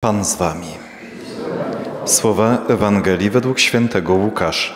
Pan z wami. Słowa Ewangelii według świętego Łukasza.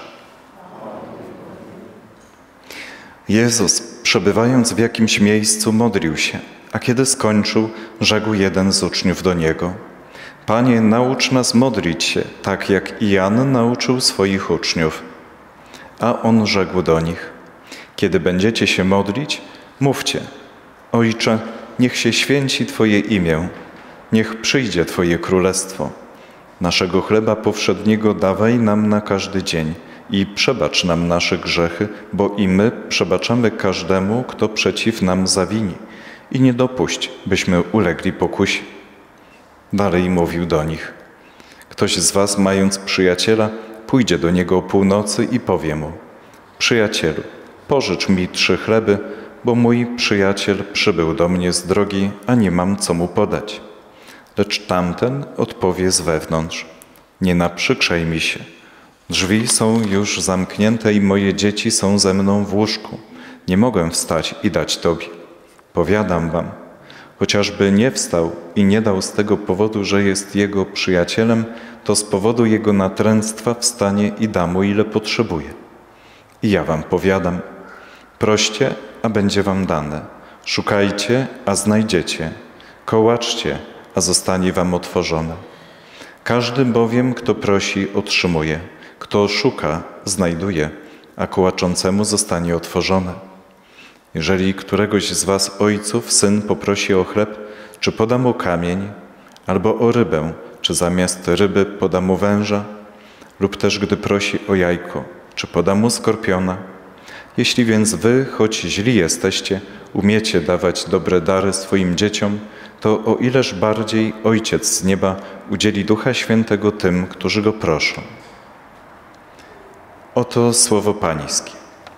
Jezus, przebywając w jakimś miejscu, modlił się, a kiedy skończył, rzekł jeden z uczniów do Niego: Panie, naucz nas modlić się, tak jak i Jan nauczył swoich uczniów. A On rzekł do nich: Kiedy będziecie się modlić, mówcie: Ojcze, niech się święci Twoje imię, niech przyjdzie Twoje królestwo. Naszego chleba powszedniego dawaj nam na każdy dzień i przebacz nam nasze grzechy, bo i my przebaczamy każdemu, kto przeciw nam zawini. I nie dopuść, byśmy ulegli pokusie. Dalej mówił do nich: Ktoś z was, mając przyjaciela, pójdzie do niego o północy i powie mu: Przyjacielu, pożycz mi 3 chleby, bo mój przyjaciel przybył do mnie z drogi, a nie mam co mu podać. Lecz tamten odpowie z wewnątrz: Nie naprzykrzaj mi się. Drzwi są już zamknięte i moje dzieci są ze mną w łóżku. Nie mogę wstać i dać Tobie. Powiadam wam, chociażby nie wstał i nie dał z tego powodu, że jest jego przyjacielem, to z powodu jego natręctwa wstanie i da mu, ile potrzebuje. I ja wam powiadam, proście, a będzie wam dane. Szukajcie, a znajdziecie. Kołaczcie, a zostanie wam otworzone. Każdy bowiem, kto prosi, otrzymuje. Kto szuka, znajduje, a kołaczącemu zostanie otworzone. Jeżeli któregoś z was ojców syn poprosi o chleb, czy poda mu kamień, albo o rybę, czy zamiast ryby poda mu węża, lub też gdy prosi o jajko, czy poda mu skorpiona. Jeśli więc wy, choć źli jesteście, umiecie dawać dobre dary swoim dzieciom, to o ileż bardziej Ojciec z nieba udzieli Ducha Świętego tym, którzy Go proszą. Oto słowo Pańskie.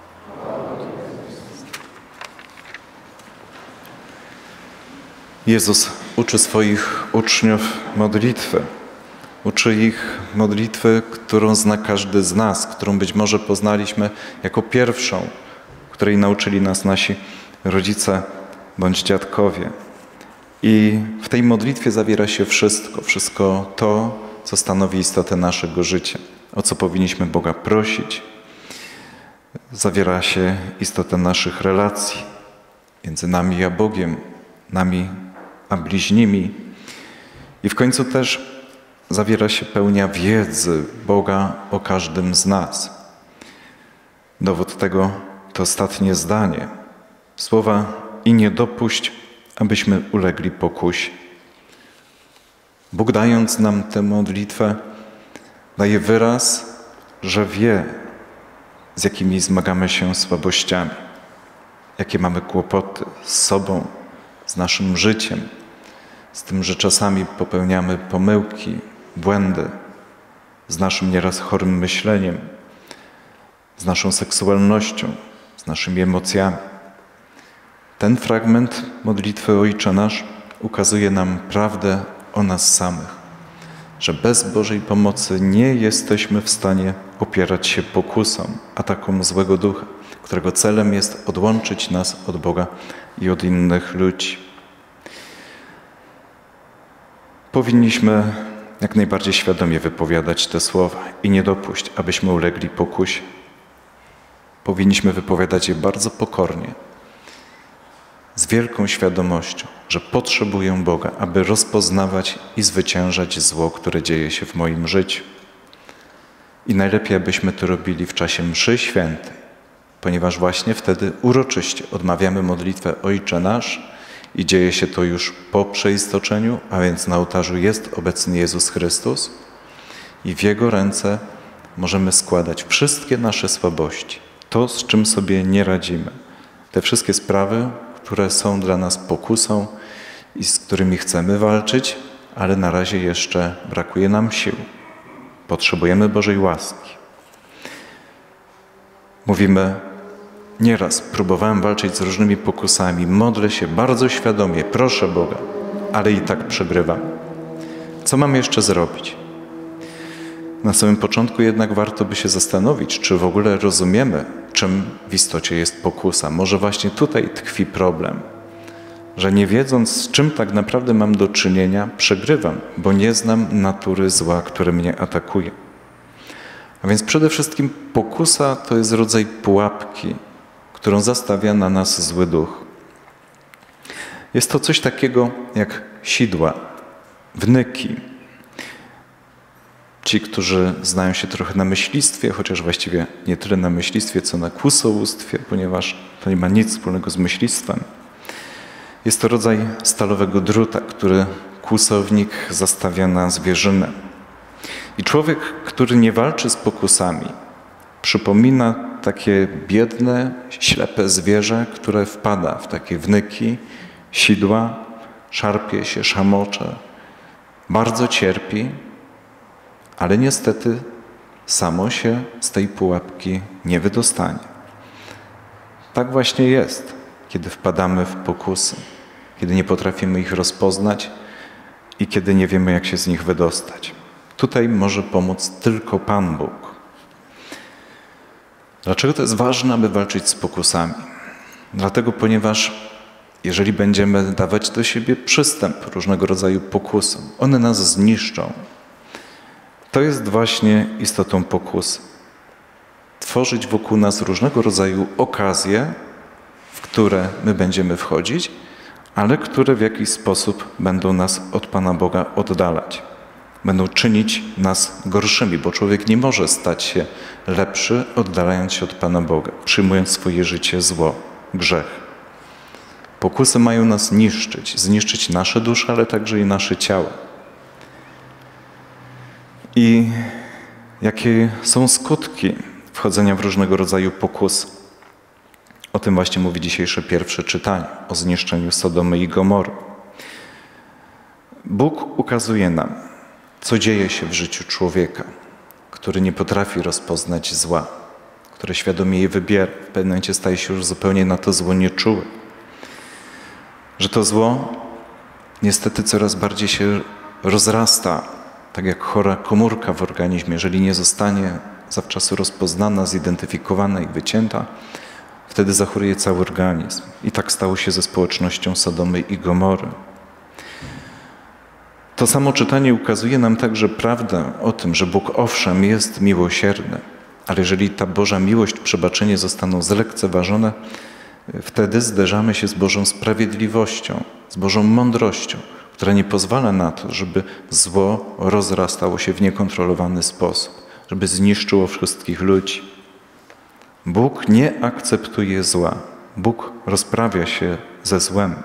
Jezus uczy swoich uczniów modlitwy. Uczy ich modlitwy, którą zna każdy z nas, którą być może poznaliśmy jako pierwszą, której nauczyli nas nasi rodzice bądź dziadkowie. I w tej modlitwie zawiera się wszystko to, co stanowi istotę naszego życia, o co powinniśmy Boga prosić. Zawiera się istotę naszych relacji między nami a Bogiem, nami a bliźnimi. I w końcu też zawiera się pełnia wiedzy Boga o każdym z nas. Dowód tego to ostatnie zdanie. Słowa: i nie dopuść, abyśmy ulegli pokusie. Bóg, dając nam tę modlitwę, daje wyraz, że wie, z jakimi zmagamy się słabościami, jakie mamy kłopoty z sobą, z naszym życiem, z tym, że czasami popełniamy pomyłki, błędy, z naszym nieraz chorym myśleniem, z naszą seksualnością, z naszymi emocjami. Ten fragment modlitwy Ojcze Nasz ukazuje nam prawdę o nas samych, że bez Bożej pomocy nie jesteśmy w stanie opierać się pokusom, atakom złego ducha, którego celem jest odłączyć nas od Boga i od innych ludzi. Powinniśmy jak najbardziej świadomie wypowiadać te słowa i nie dopuść, abyśmy ulegli pokusie. Powinniśmy wypowiadać je bardzo pokornie, z wielką świadomością, że potrzebuję Boga, aby rozpoznawać i zwyciężać zło, które dzieje się w moim życiu. I najlepiej, abyśmy to robili w czasie mszy świętej, ponieważ właśnie wtedy uroczyście odmawiamy modlitwę Ojcze Nasz i dzieje się to już po przeistoczeniu, a więc na ołtarzu jest obecny Jezus Chrystus i w Jego ręce możemy składać wszystkie nasze słabości, to, z czym sobie nie radzimy, te wszystkie sprawy, które są dla nas pokusą i z którymi chcemy walczyć, ale na razie jeszcze brakuje nam sił. Potrzebujemy Bożej łaski. Mówimy: nieraz próbowałem walczyć z różnymi pokusami, modlę się bardzo świadomie, proszę Boga, ale i tak przegrywam. Co mam jeszcze zrobić? Na samym początku jednak warto by się zastanowić, czy w ogóle rozumiemy, czym w istocie jest pokusa. Może właśnie tutaj tkwi problem. że nie wiedząc, z czym tak naprawdę mam do czynienia, przegrywam, bo nie znam natury zła, które mnie atakuje. A więc przede wszystkim pokusa to jest rodzaj pułapki, którą zastawia na nas zły duch. Jest to coś takiego jak sidła, wnyki. Ci, którzy znają się trochę na myślistwie, chociaż właściwie nie tyle na myślistwie, co na kłusołóstwie, ponieważ to nie ma nic wspólnego z myślistwem. Jest to rodzaj stalowego druta, który kłusownik zastawia na zwierzynę. I człowiek, który nie walczy z pokusami, przypomina takie biedne, ślepe zwierzę, które wpada w takie wnyki, sidła, szarpie się, szamocze, bardzo cierpi, ale niestety samo się z tej pułapki nie wydostanie. Tak właśnie jest, kiedy wpadamy w pokusy, kiedy nie potrafimy ich rozpoznać i kiedy nie wiemy, jak się z nich wydostać. Tutaj może pomóc tylko Pan Bóg. Dlaczego to jest ważne, aby walczyć z pokusami? Dlatego, ponieważ jeżeli będziemy dawać do siebie przystęp różnego rodzaju pokusom, one nas zniszczą. To jest właśnie istotą pokusy. Tworzyć wokół nas różnego rodzaju okazje, w które my będziemy wchodzić, ale które w jakiś sposób będą nas od Pana Boga oddalać. Będą czynić nas gorszymi, bo człowiek nie może stać się lepszy, oddalając się od Pana Boga, przyjmując w swoje życie zło, grzech. Pokusy mają nas niszczyć, zniszczyć nasze dusze, ale także i nasze ciało. I jakie są skutki wchodzenia w różnego rodzaju pokusy? O tym właśnie mówi dzisiejsze pierwsze czytanie, o zniszczeniu Sodomy i Gomory. Bóg ukazuje nam, co dzieje się w życiu człowieka, który nie potrafi rozpoznać zła, który świadomie je wybiera. W pewnym momencie staje się już zupełnie na to zło nieczuły. Że to zło niestety coraz bardziej się rozrasta, tak jak chora komórka w organizmie. Jeżeli nie zostanie zawczasu rozpoznana, zidentyfikowana i wycięta, wtedy zachoruje cały organizm. I tak stało się ze społecznością Sodomy i Gomory. To samo czytanie ukazuje nam także prawdę o tym, że Bóg owszem jest miłosierny, ale jeżeli ta Boża miłość, przebaczenie zostaną zlekceważone, wtedy zderzamy się z Bożą sprawiedliwością, z Bożą mądrością, która nie pozwala na to, żeby zło rozrastało się w niekontrolowany sposób, żeby zniszczyło wszystkich ludzi. Bóg nie akceptuje zła. Bóg rozprawia się ze złem.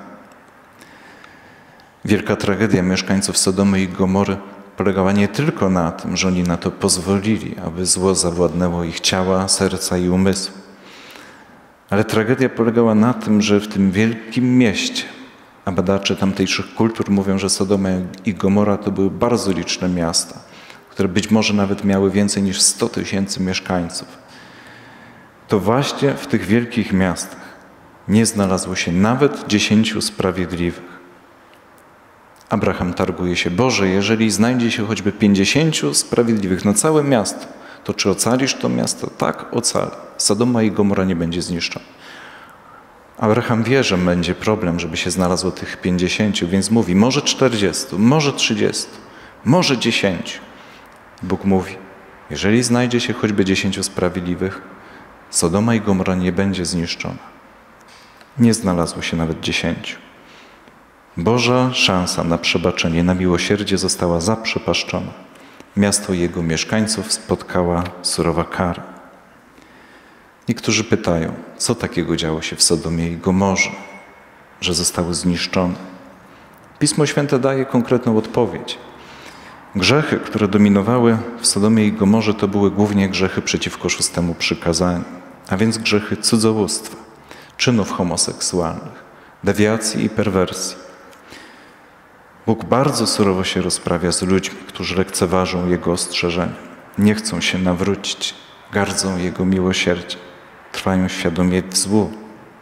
Wielka tragedia mieszkańców Sodomy i Gomory polegała nie tylko na tym, że oni na to pozwolili, aby zło zawładnęło ich ciała, serca i umysłu. Ale tragedia polegała na tym, że w tym wielkim mieście, a badacze tamtejszych kultur mówią, że Sodoma i Gomora to były bardzo liczne miasta, które być może nawet miały więcej niż 100 000 mieszkańców. To właśnie w tych wielkich miastach nie znalazło się nawet 10 sprawiedliwych. Abraham targuje się: Boże, jeżeli znajdzie się choćby 50 sprawiedliwych na całe miasto, to czy ocalisz to miasto? Tak, ocalę. Sodoma i Gomora nie będzie zniszczona. Abraham wie, że będzie problem, żeby się znalazło tych 50, więc mówi: może 40, może 30, może 10. Bóg mówi: jeżeli znajdzie się choćby 10 sprawiedliwych, Sodoma i Gomora nie będzie zniszczona. Nie znalazło się nawet 10. Boża szansa na przebaczenie, na miłosierdzie została zaprzepaszczona. Miasto i jego mieszkańców spotkała surowa kara. Niektórzy pytają, co takiego działo się w Sodomie i Gomorze, że zostały zniszczone. Pismo Święte daje konkretną odpowiedź. Grzechy, które dominowały w Sodomie i Gomorze, to były głównie grzechy przeciwko 6 przykazaniu, a więc grzechy cudzołóstwa, czynów homoseksualnych, dewiacji i perwersji. Bóg bardzo surowo się rozprawia z ludźmi, którzy lekceważą Jego ostrzeżenia, nie chcą się nawrócić, gardzą Jego miłosierdziem, trwają świadomie w złu.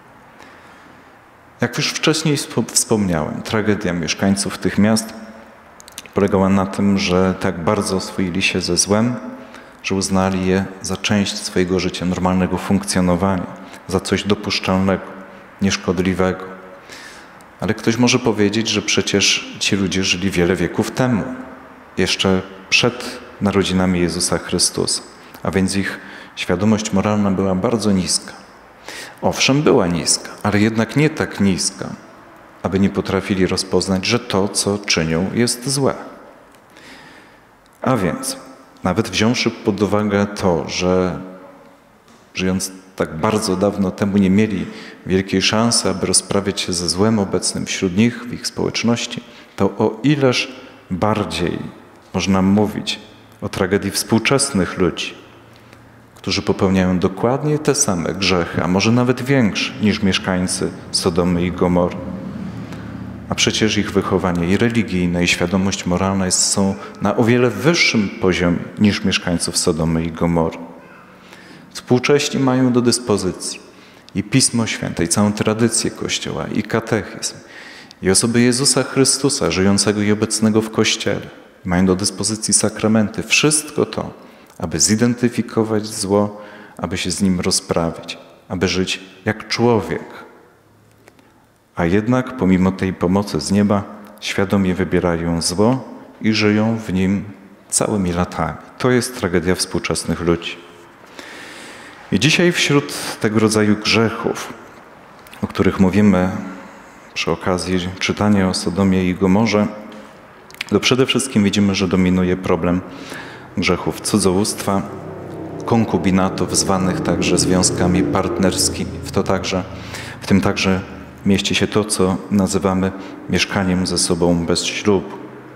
Jak już wcześniej wspomniałem, tragedia mieszkańców tych miast polegała na tym, że tak bardzo oswoili się ze złem, że uznali je za część swojego życia, normalnego funkcjonowania, za coś dopuszczalnego, nieszkodliwego. Ale ktoś może powiedzieć, że przecież ci ludzie żyli wiele wieków temu, jeszcze przed narodzinami Jezusa Chrystusa, a więc ich świadomość moralna była bardzo niska. Owszem, była niska, ale jednak nie tak niska, aby nie potrafili rozpoznać, że to, co czynią, jest złe. A więc, nawet wziąwszy pod uwagę to, że żyjąc tak bardzo dawno temu nie mieli wielkiej szansy, aby rozprawiać się ze złem obecnym wśród nich, w ich społeczności, to o ileż bardziej można mówić o tragedii współczesnych ludzi, którzy popełniają dokładnie te same grzechy, a może nawet większe niż mieszkańcy Sodomy i Gomory. A przecież ich wychowanie i religijne, i świadomość moralna są na o wiele wyższym poziomie niż mieszkańców Sodomy i Gomory. Współcześni mają do dyspozycji i Pismo Święte, i całą tradycję Kościoła, i katechizm, i osoby Jezusa Chrystusa, żyjącego i obecnego w Kościele. Mają do dyspozycji sakramenty. Wszystko to, aby zidentyfikować zło, aby się z nim rozprawić, aby żyć jak człowiek. A jednak pomimo tej pomocy z nieba świadomie wybierają zło i żyją w nim całymi latami. To jest tragedia współczesnych ludzi. I dzisiaj wśród tego rodzaju grzechów, o których mówimy przy okazji czytania o Sodomie i Gomorze, to przede wszystkim widzimy, że dominuje problem grzechów cudzołóstwa, konkubinatów, zwanych także związkami partnerskimi. W tym także mieści się to, co nazywamy mieszkaniem ze sobą bez ślubu.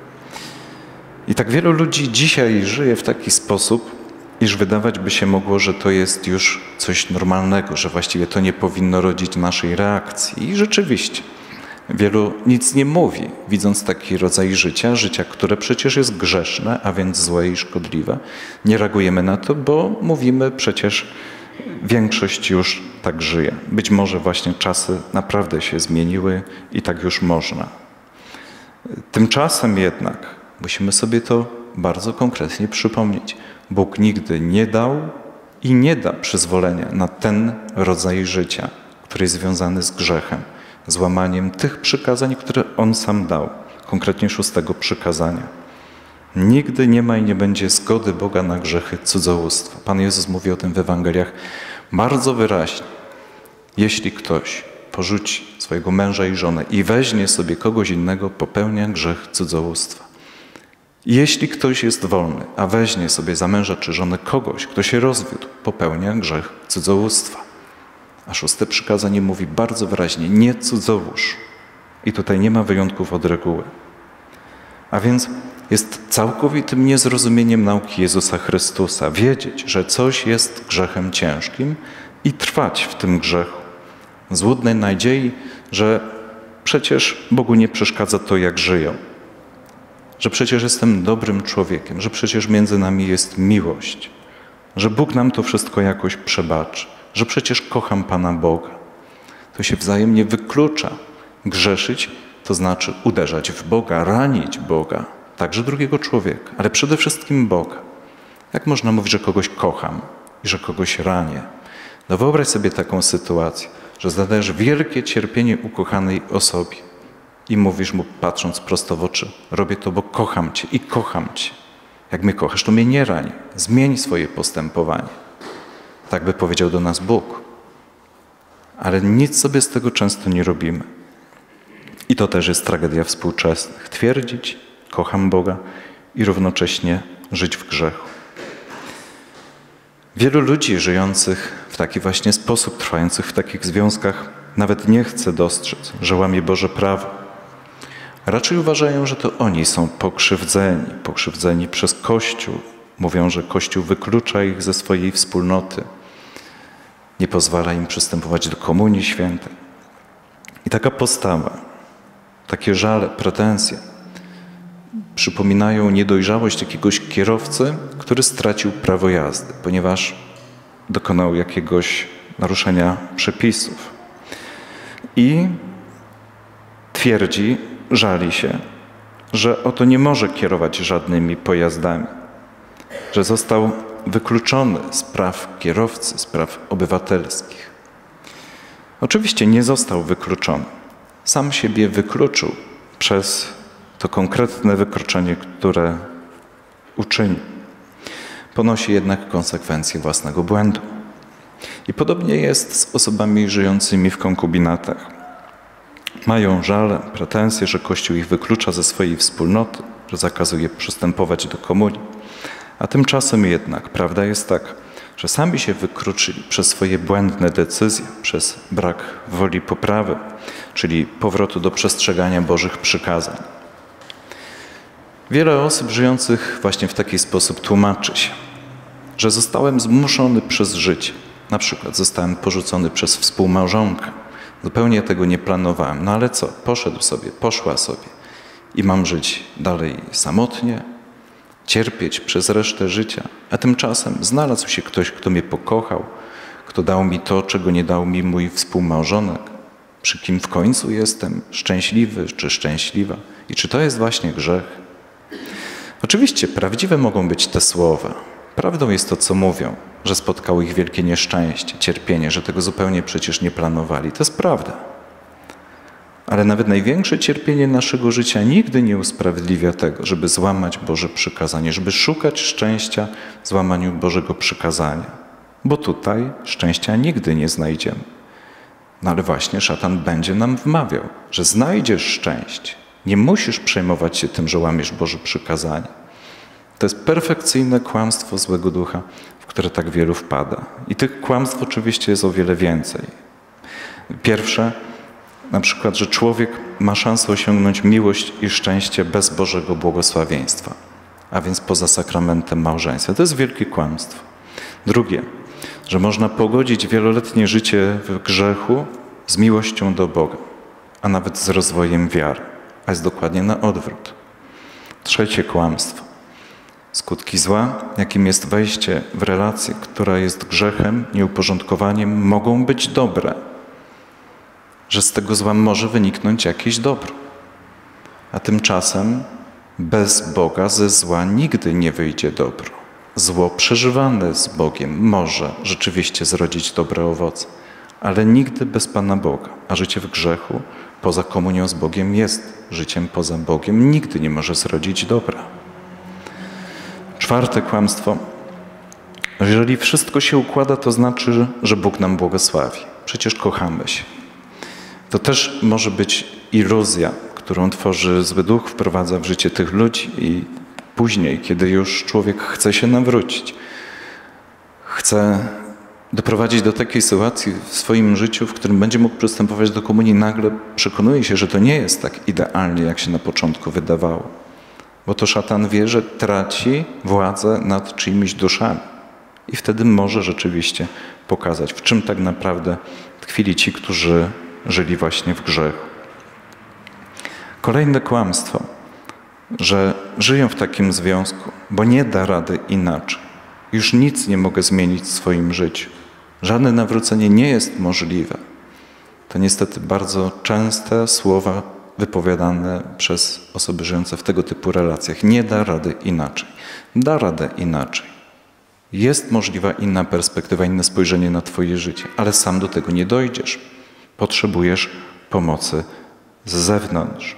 I tak wielu ludzi dzisiaj żyje w taki sposób, iż wydawać by się mogło, że to jest już coś normalnego, że właściwie to nie powinno rodzić naszej reakcji. I rzeczywiście, wielu nic nie mówi, widząc taki rodzaj życia, które przecież jest grzeszne, a więc złe i szkodliwe. Nie reagujemy na to, bo mówimy przecież, większość już tak żyje. Być może właśnie czasy naprawdę się zmieniły i tak już można. Tymczasem jednak musimy sobie to bardzo konkretnie przypomnieć. Bóg nigdy nie dał i nie da przyzwolenia na ten rodzaj życia, który jest związany z grzechem, z łamaniem tych przykazań, które On sam dał, konkretnie 6 przykazania. Nigdy nie ma i nie będzie zgody Boga na grzechy cudzołóstwa. Pan Jezus mówi o tym w Ewangeliach bardzo wyraźnie. Jeśli ktoś porzuci swojego męża i żonę i weźmie sobie kogoś innego, popełnia grzech cudzołóstwa. Jeśli ktoś jest wolny, a weźmie sobie za męża czy żonę kogoś, kto się rozwiódł, popełnia grzech cudzołóstwa. A 6 przykazanie mówi bardzo wyraźnie, nie cudzołóż. I tutaj nie ma wyjątków od reguły. A więc jest całkowitym niezrozumieniem nauki Jezusa Chrystusa wiedzieć, że coś jest grzechem ciężkim i trwać w tym grzechu. Złudnej nadziei, że przecież Bogu nie przeszkadza to, jak żyją. Że przecież jestem dobrym człowiekiem, że przecież między nami jest miłość, że Bóg nam to wszystko jakoś przebaczy, że przecież kocham Pana Boga. To się wzajemnie wyklucza. Grzeszyć to znaczy uderzać w Boga, ranić Boga, także drugiego człowieka, ale przede wszystkim Boga. Jak można mówić, że kogoś kocham i że kogoś ranię? No wyobraź sobie taką sytuację, że zadajesz wielkie cierpienie ukochanej osobie i mówisz mu, patrząc prosto w oczy, robię to, bo kocham Cię i kocham Cię. Jak mnie kochasz, to mnie nie rań. Zmień swoje postępowanie. Tak by powiedział do nas Bóg. Ale nic sobie z tego często nie robimy. I to też jest tragedia współczesnych. Twierdzić, kocham Boga i równocześnie żyć w grzechu. Wielu ludzi żyjących w taki właśnie sposób, trwających w takich związkach, nawet nie chce dostrzec, że łamie Boże prawo. Raczej uważają, że to oni są pokrzywdzeni przez Kościół. Mówią, że Kościół wyklucza ich ze swojej wspólnoty, nie pozwala im przystępować do Komunii Świętej. I taka postawa, takie żale, pretensje przypominają niedojrzałość jakiegoś kierowcy, który stracił prawo jazdy, ponieważ dokonał jakiegoś naruszenia przepisów. I twierdzi, żali się, że oto nie może kierować żadnymi pojazdami, że został wykluczony z praw kierowcy, z praw obywatelskich. Oczywiście nie został wykluczony. sam siebie wykluczył przez to konkretne wykroczenie, które uczyni. Ponosi jednak konsekwencje własnego błędu. I podobnie jest z osobami żyjącymi w konkubinatach. Mają żale, pretensje, że Kościół ich wyklucza ze swojej wspólnoty, że zakazuje przystępować do komunii. A tymczasem jednak prawda jest taka, że sami się wykluczyli przez swoje błędne decyzje, przez brak woli poprawy, czyli powrotu do przestrzegania Bożych przykazań. Wiele osób żyjących właśnie w taki sposób tłumaczy się, że zostałem zmuszony przez życie. Na przykład zostałem porzucony przez współmałżonkę. Zupełnie tego nie planowałem. No ale co? Poszedł sobie, poszła sobie. I mam żyć dalej samotnie, cierpieć przez resztę życia. A tymczasem znalazł się ktoś, kto mnie pokochał, kto dał mi to, czego nie dał mi mój współmałżonek, przy kim w końcu jestem szczęśliwy czy szczęśliwa. I czy to jest właśnie grzech? Oczywiście prawdziwe mogą być te słowa. Prawdą jest to, co mówią, że spotkało ich wielkie nieszczęście, cierpienie, że tego zupełnie przecież nie planowali. To jest prawda. Ale nawet największe cierpienie naszego życia nigdy nie usprawiedliwia tego, żeby złamać Boże przykazanie, żeby szukać szczęścia w złamaniu Bożego przykazania. Bo tutaj szczęścia nigdy nie znajdziemy. No ale właśnie szatan będzie nam wmawiał, że znajdziesz szczęście. Nie musisz przejmować się tym, że łamiesz Boże przykazanie. To jest perfekcyjne kłamstwo złego ducha, w które tak wielu wpada. I tych kłamstw oczywiście jest o wiele więcej. Pierwsze, na przykład, że człowiek ma szansę osiągnąć miłość i szczęście bez Bożego błogosławieństwa, a więc poza sakramentem małżeństwa. To jest wielkie kłamstwo. Drugie, że można pogodzić wieloletnie życie w grzechu z miłością do Boga, a nawet z rozwojem wiary, a jest dokładnie na odwrót. Trzecie kłamstwo. Skutki zła, jakim jest wejście w relację, która jest grzechem, nieuporządkowaniem, mogą być dobre. Że z tego zła może wyniknąć jakieś dobro. A tymczasem bez Boga ze zła nigdy nie wyjdzie dobro. Zło przeżywane z Bogiem może rzeczywiście zrodzić dobre owoce, ale nigdy bez Pana Boga. A życie w grzechu poza komunią z Bogiem jest życiem poza Bogiem. Nigdy nie może zrodzić dobra. Czwarte kłamstwo. Jeżeli wszystko się układa, to znaczy, że Bóg nam błogosławi. Przecież kochamy się. To też może być iluzja, którą tworzy zły duch, wprowadza w życie tych ludzi i później, kiedy już człowiek chce się nawrócić, chce doprowadzić do takiej sytuacji w swoim życiu, w którym będzie mógł przystępować do komunii, nagle przekonuje się, że to nie jest tak idealnie, jak się na początku wydawało. Bo to szatan wie, że traci władzę nad czyimiś duszami. I wtedy może rzeczywiście pokazać, w czym tak naprawdę tkwili ci, którzy żyli właśnie w grzechu. Kolejne kłamstwo, że żyją w takim związku, bo nie da rady inaczej. Już nic nie mogę zmienić w swoim życiu. Żadne nawrócenie nie jest możliwe. To niestety bardzo częste słowa wypowiadane przez osoby żyjące w tego typu relacjach. Nie da rady inaczej. Da radę inaczej. Jest możliwa inna perspektywa, inne spojrzenie na twoje życie, ale sam do tego nie dojdziesz. Potrzebujesz pomocy z zewnątrz.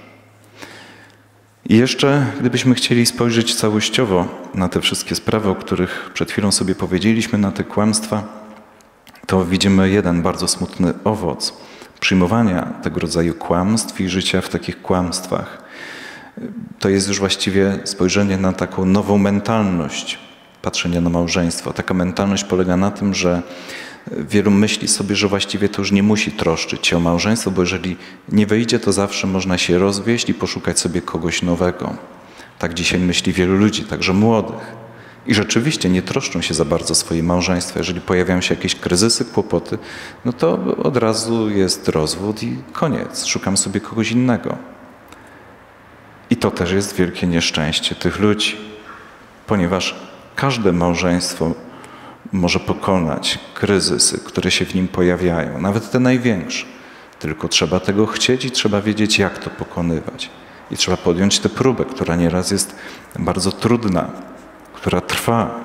I jeszcze, gdybyśmy chcieli spojrzeć całościowo na te wszystkie sprawy, o których przed chwilą sobie powiedzieliśmy, na te kłamstwa, to widzimy jeden bardzo smutny owoc przyjmowania tego rodzaju kłamstw i życia w takich kłamstwach. To jest już właściwie spojrzenie na taką nową mentalność patrzenia na małżeństwo. Taka mentalność polega na tym, że wielu myśli sobie, że właściwie to już nie musi troszczyć się o małżeństwo, bo jeżeli nie wyjdzie, to zawsze można się rozwieść i poszukać sobie kogoś nowego. Tak dzisiaj myśli wielu ludzi, także młodych. I rzeczywiście nie troszczą się za bardzo o swoje małżeństwo. Jeżeli pojawiają się jakieś kryzysy, kłopoty, no to od razu jest rozwód i koniec. Szukam sobie kogoś innego. I to też jest wielkie nieszczęście tych ludzi, ponieważ każde małżeństwo może pokonać kryzysy, które się w nim pojawiają, nawet te największe. Tylko trzeba tego chcieć i trzeba wiedzieć, jak to pokonywać. I trzeba podjąć tę próbę, która nieraz jest bardzo trudna, która trwa,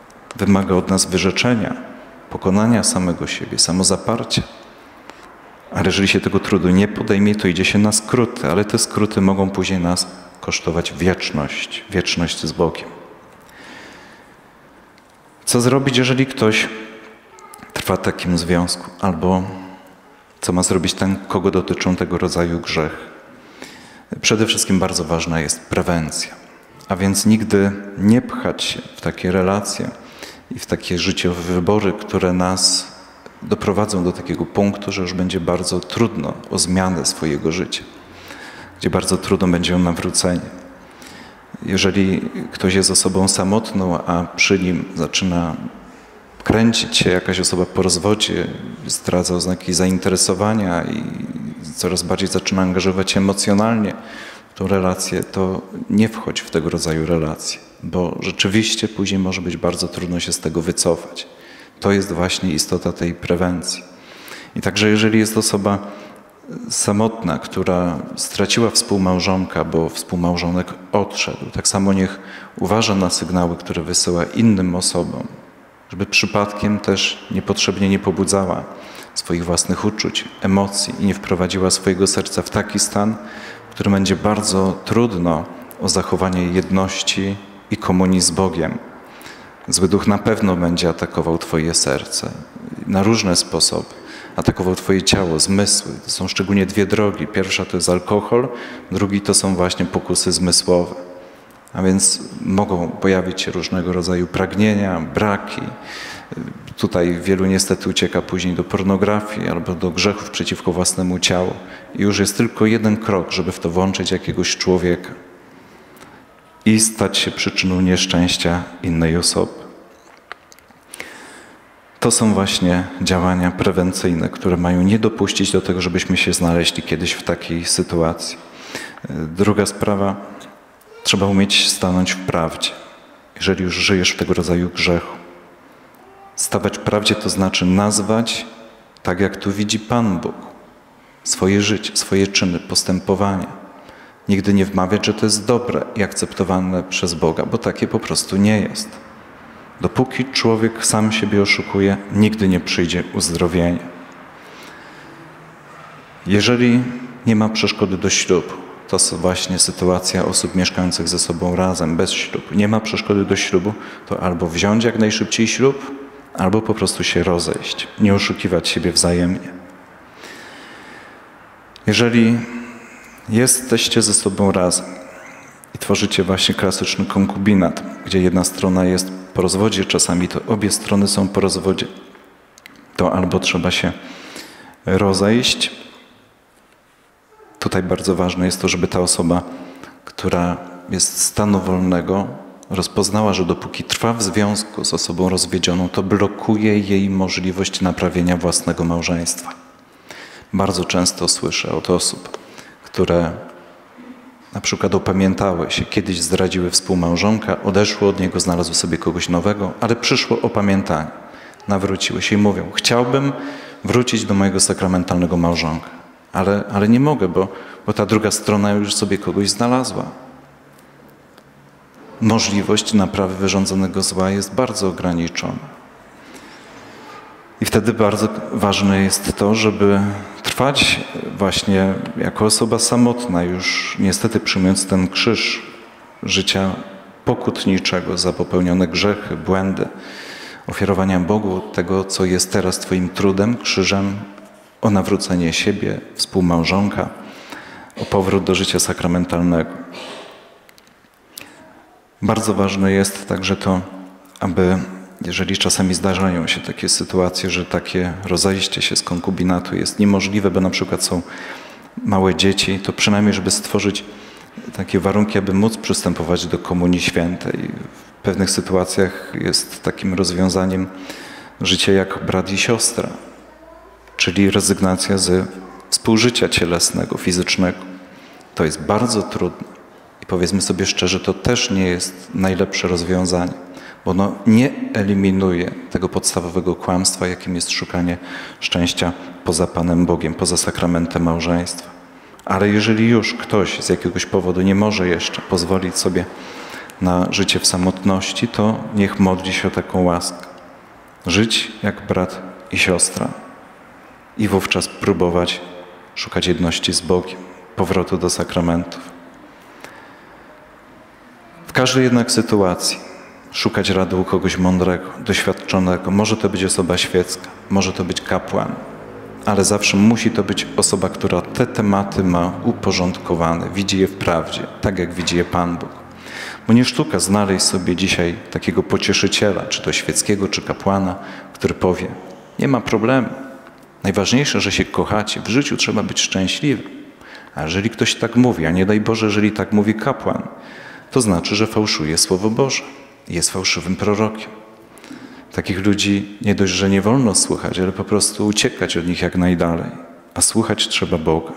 wymaga od nas wyrzeczenia, pokonania samego siebie, samozaparcia. Ale jeżeli się tego trudu nie podejmie, to idzie się na skróty, ale te skróty mogą później nas kosztować wieczność z Bogiem. Co zrobić, jeżeli ktoś trwa w takim związku? Albo co ma zrobić ten, kogo dotyczą tego rodzaju grzechy? Przede wszystkim bardzo ważna jest prewencja. A więc nigdy nie pchać się w takie relacje i w takie życiowe wybory, które nas doprowadzą do takiego punktu, że już będzie bardzo trudno o zmianę swojego życia, gdzie bardzo trudno będzie o nawrócenie. Jeżeli ktoś jest osobą samotną, a przy nim zaczyna kręcić się jakaś osoba po rozwodzie, zdradza oznaki zainteresowania i coraz bardziej zaczyna angażować się emocjonalnie w tą relację, to nie wchodź w tego rodzaju relacje, bo rzeczywiście później może być bardzo trudno się z tego wycofać. To jest właśnie istota tej prewencji. I także jeżeli jest osoba samotna, która straciła współmałżonka, bo współmałżonek odszedł, tak samo niech uważa na sygnały, które wysyła innym osobom, żeby przypadkiem też niepotrzebnie nie pobudzała swoich własnych uczuć, emocji i nie wprowadziła swojego serca w taki stan, w którym będzie bardzo trudno o zachowanie jedności i komunii z Bogiem. Zły duch na pewno będzie atakował twoje serce na różne sposoby. Atakował twoje ciało, zmysły. To są szczególnie dwie drogi. Pierwsza to jest alkohol, drugi to są właśnie pokusy zmysłowe. A więc mogą pojawić się różnego rodzaju pragnienia, braki. Tutaj wielu niestety ucieka później do pornografii albo do grzechów przeciwko własnemu ciału. I już jest tylko jeden krok, żeby w to włączyć jakiegoś człowieka i stać się przyczyną nieszczęścia innej osoby. To są właśnie działania prewencyjne, które mają nie dopuścić do tego, żebyśmy się znaleźli kiedyś w takiej sytuacji. Druga sprawa, trzeba umieć stanąć w prawdzie. Jeżeli już żyjesz w tego rodzaju grzechu. Stawać w prawdzie to znaczy nazwać tak, jak tu widzi Pan Bóg, swoje życie, swoje czyny, postępowania. Nigdy nie wmawiać, że to jest dobre i akceptowane przez Boga, bo takie po prostu nie jest. Dopóki człowiek sam siebie oszukuje, nigdy nie przyjdzie uzdrowienie. Jeżeli nie ma przeszkody do ślubu, to jest właśnie sytuacja osób mieszkających ze sobą razem, bez ślubu. Nie ma przeszkody do ślubu, to albo wziąć jak najszybciej ślub, albo po prostu się rozejść, nie oszukiwać siebie wzajemnie. Jeżeli jesteście ze sobą razem i tworzycie właśnie klasyczny konkubinat, gdzie jedna strona jest po rozwodzie, czasami to obie strony są po rozwodzie, to albo trzeba się rozejść. Tutaj bardzo ważne jest to, żeby ta osoba, która jest z stanu wolnego, rozpoznała, że dopóki trwa w związku z osobą rozwiedzioną, to blokuje jej możliwość naprawienia własnego małżeństwa. Bardzo często słyszę od osób, które na przykład opamiętały się, kiedyś zdradziły współmałżonka, odeszły od niego, znalazły sobie kogoś nowego, ale przyszło opamiętanie. Nawróciły się i mówią, chciałbym wrócić do mojego sakramentalnego małżonka, ale nie mogę, bo ta druga strona już sobie kogoś znalazła. Możliwość naprawy wyrządzonego zła jest bardzo ograniczona. I wtedy bardzo ważne jest to, żeby trwać właśnie jako osoba samotna, już niestety przyjmując ten krzyż życia pokutniczego za popełnione grzechy, błędy, ofiarowania Bogu tego, co jest teraz twoim trudem, krzyżem, o nawrócenie siebie, współmałżonka, o powrót do życia sakramentalnego. Bardzo ważne jest także to, aby jeżeli czasami zdarzają się takie sytuacje, że takie rozejście się z konkubinatu jest niemożliwe, bo na przykład są małe dzieci, to przynajmniej, żeby stworzyć takie warunki, aby móc przystępować do Komunii Świętej. W pewnych sytuacjach jest takim rozwiązaniem życie jak brat i siostra, czyli rezygnacja ze współżycia cielesnego, fizycznego. To jest bardzo trudne i powiedzmy sobie szczerze, to też nie jest najlepsze rozwiązanie, bo ono nie eliminuje tego podstawowego kłamstwa, jakim jest szukanie szczęścia poza Panem Bogiem, poza sakramentem małżeństwa. Ale jeżeli już ktoś z jakiegoś powodu nie może jeszcze pozwolić sobie na życie w samotności, to niech modli się o taką łaskę. Żyć jak brat i siostra. i wówczas próbować szukać jedności z Bogiem, powrotu do sakramentów. W każdej jednak sytuacji szukać rady u kogoś mądrego, doświadczonego. Może to być osoba świecka, może to być kapłan, ale zawsze musi to być osoba, która te tematy ma uporządkowane, widzi je w prawdzie, tak jak widzi je Pan Bóg. Bo nie sztuka znaleźć sobie dzisiaj takiego pocieszyciela, czy to świeckiego, czy kapłana, który powie, nie ma problemu. Najważniejsze, że się kochacie. W życiu trzeba być szczęśliwym. A jeżeli ktoś tak mówi, a nie daj Boże, jeżeli tak mówi kapłan, to znaczy, że fałszuje Słowo Boże. Jest fałszywym prorokiem. Takich ludzi nie dość, że nie wolno słuchać, ale po prostu uciekać od nich jak najdalej. A słuchać trzeba Boga.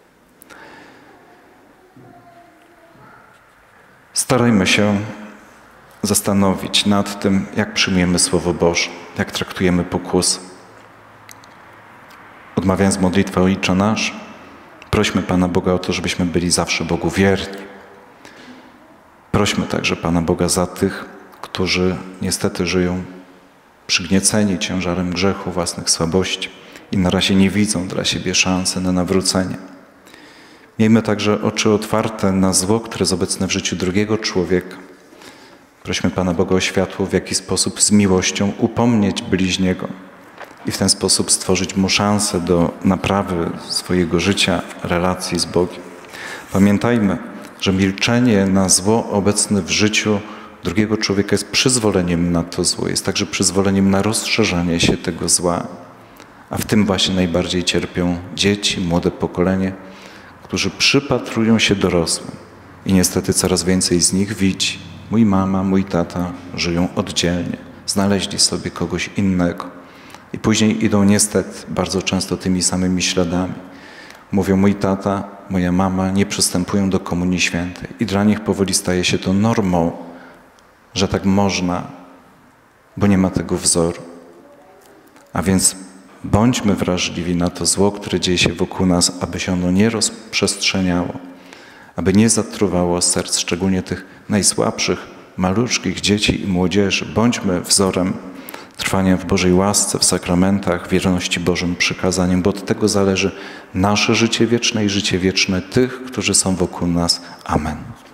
Starajmy się zastanowić nad tym, jak przyjmujemy Słowo Boże, jak traktujemy pokusy. Odmawiając modlitwę Ojcze Nasz, prośmy Pana Boga o to, żebyśmy byli zawsze Bogu wierni. Prośmy także Pana Boga za tych, którzy niestety żyją przygnieceni ciężarem grzechu, własnych słabości i na razie nie widzą dla siebie szansy na nawrócenie. Miejmy także oczy otwarte na zło, które jest obecne w życiu drugiego człowieka. Prośmy Pana Boga o światło, w jaki sposób z miłością upomnieć bliźniego i w ten sposób stworzyć mu szansę do naprawy swojego życia, relacji z Bogiem. Pamiętajmy, że milczenie na zło obecne w życiu drugiego człowieka jest przyzwoleniem na to zło, jest także przyzwoleniem na rozszerzanie się tego zła. A w tym właśnie najbardziej cierpią dzieci, młode pokolenie, którzy przypatrują się dorosłym i niestety coraz więcej z nich widzi. Mój mama, mój tata żyją oddzielnie, znaleźli sobie kogoś innego i później idą niestety bardzo często tymi samymi śladami. Mówią, mój tata, moja mama nie przystępują do Komunii Świętej i dla nich powoli staje się to normą, że tak można, bo nie ma tego wzoru. A więc bądźmy wrażliwi na to zło, które dzieje się wokół nas, aby się ono nie rozprzestrzeniało, aby nie zatruwało serc, szczególnie tych najsłabszych, maluczkich dzieci i młodzieży. Bądźmy wzorem trwania w Bożej łasce, w sakramentach, wierności Bożym przykazaniom, bo od tego zależy nasze życie wieczne i życie wieczne tych, którzy są wokół nas. Amen.